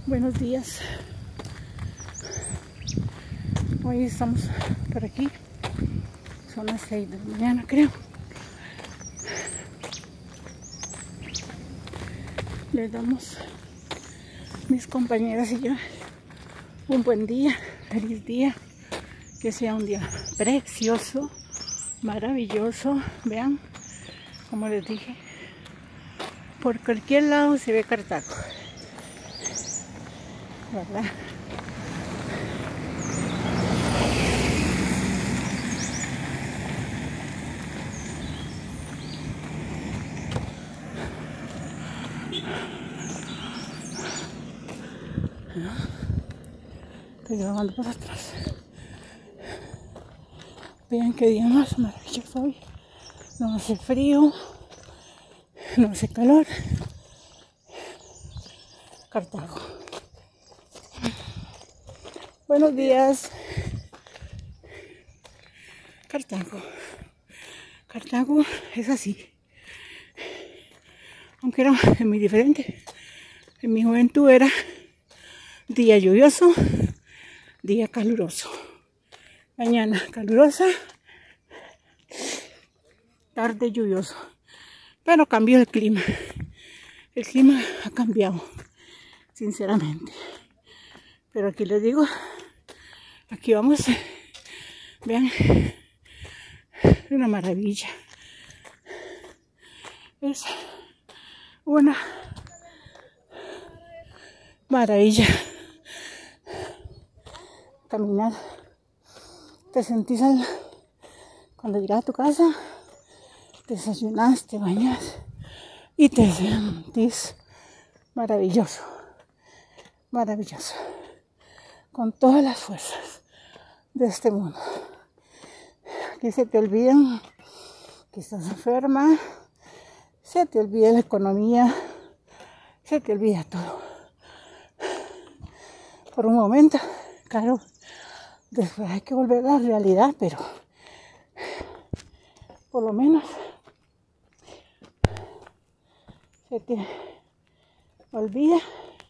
Buenos días. Hoy estamos por aquí. Son las 6 de la mañana, creo. Les damos, mis compañeras y yo, un buen día, feliz día. Que sea un día precioso, maravilloso. Vean, como les dije, por cualquier lado se ve Cartago, ¿verdad? Estoy grabando por atrás. Vean qué día más maravilloso hoy. No hace frío, no hace calor. Cartago. Buenos días. Cartago. Cartago es así. Aunque era muy diferente. En mi juventud era día lluvioso, día caluroso. Mañana calurosa, tarde lluvioso. Pero cambió el clima. El clima ha cambiado, sinceramente. Pero aquí les digo, aquí vamos. Vean, una maravilla. Es una maravilla caminar. Te sentís cuando llegas a tu casa, te desayunas, te bañas y te sentís maravilloso, maravilloso, con todas las fuerzas de este mundo. Aquí se te olvidan que estás enferma, se te olvida la economía, se te olvida todo. Por un momento, claro, después hay que volver a la realidad, pero por lo menos se te olvida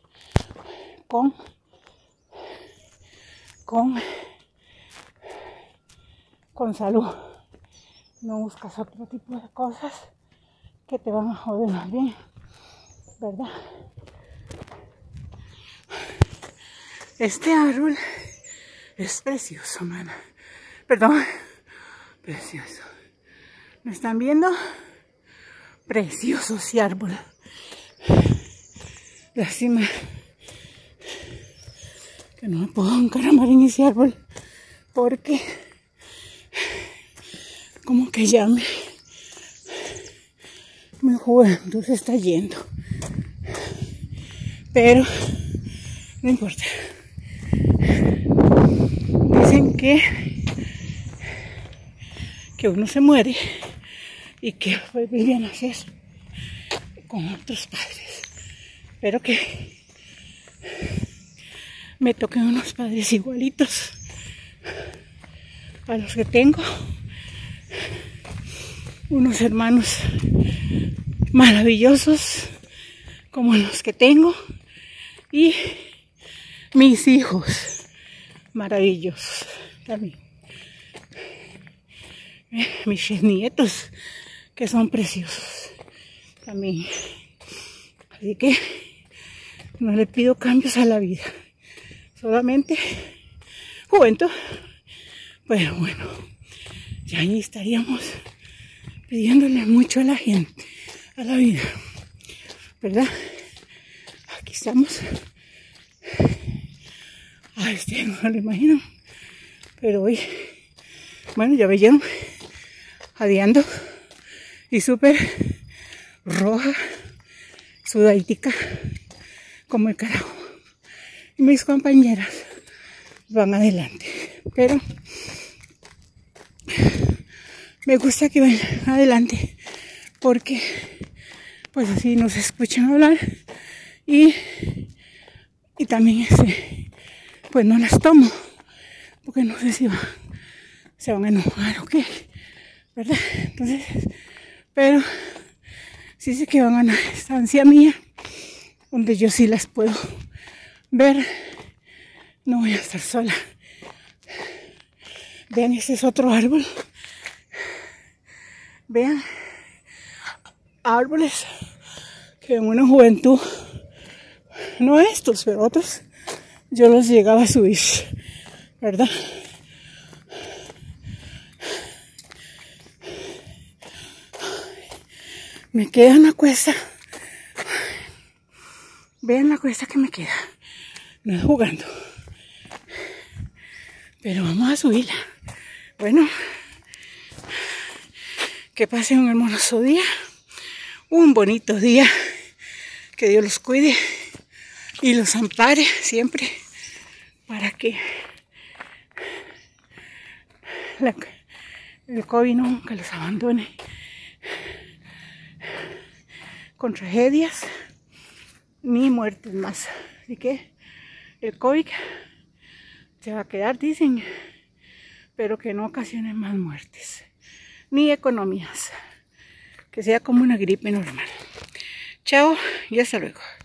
con salud. No buscas otro tipo de cosas que te van a joder más bien, ¿verdad? Este árbol es precioso, mana. Perdón, precioso. ¿Me están viendo? Precioso ese árbol. Lástima que no me puedo encaramar en ese árbol porque como que ya mi juventud se está yendo. Pero no importa. Dicen que uno se muere y que vuelve a nacer con otros padres. Espero que me toquen unos padres igualitos a los que tengo. Unos hermanos maravillosos como los que tengo. Y mis hijos maravillosos también. Mis nietos que son preciosos también. Así que no le pido cambios a la vida. Solamente juventud. Pero bueno, ya ahí estaríamos pidiéndole mucho a la gente, a la vida. ¿Verdad? Aquí estamos. Ay, ustedes no lo imaginan. Pero hoy, bueno, ya veían, jadeando y súper roja, sudaditica, como el carajo. Y mis compañeras van adelante. Pero me gusta que vayan adelante porque pues así nos escuchan hablar y también pues no las tomo porque no sé si se van a enojar o qué, ¿verdad? Entonces, pero sí sé que van a una estancia mía donde yo sí las puedo ver, no voy a estar sola. Vean, ese es otro árbol. Vean, árboles que en una juventud, no estos, pero otros, yo los llegaba a subir, ¿verdad? Me queda una cuesta. Vean la cuesta que me queda. No es jugando. Pero vamos a subirla. Bueno, que pasen un hermoso día. Un bonito día. Que Dios los cuide y los ampare siempre para que el COVID nunca los abandone con tragedias ni muertes más. Así que el COVID se va a quedar, dicen, pero que no ocasione más muertes ni economías, que sea como una gripe normal. Chao y hasta luego.